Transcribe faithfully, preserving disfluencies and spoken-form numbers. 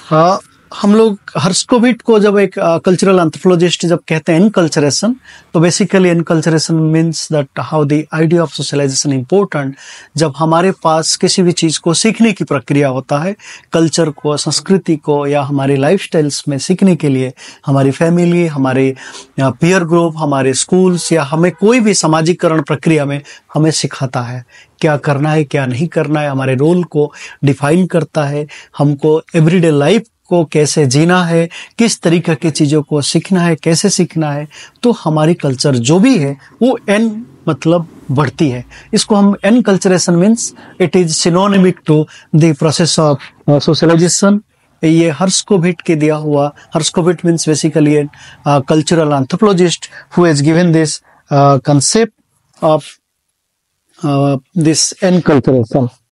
हाँ, हम लोग हर्स्कोविट को जब एक कल्चरल एंथ्रोपोलॉजिस्ट जब कहते हैं इनकल्चरेशन, तो basically enculturation means that how the idea of socialization important. जब हमारे पास किसी भी चीज़ को सीखने की प्रक्रिया होता है, कल्चर को, संस्कृति को या हमारे लाइफस्टाइल्स में सीखने के लिए हमारी फैमिली, हमारे पीयर ग्रुप, हमारे स्कूल्स या हमें कोई भी सामाजिकरण प्रक्रिया में हमें सिखाता है क्या करना है, क्या नहीं करना है, हमारे रोल को डिफाइन करता है, हमको एवरीडे लाइफ को कैसे जीना है, किस तरीके की चीज़ों को सीखना है, कैसे सीखना है। तो हमारी कल्चर जो भी है वो एन मतलब बढ़ती है। इसको हम enculturation means it is synonymic to the process of socialization. ये हर्स्कोविट के दिया हुआ, Herskovits means basically a cultural anthropologist who has given this concept of this N culturation.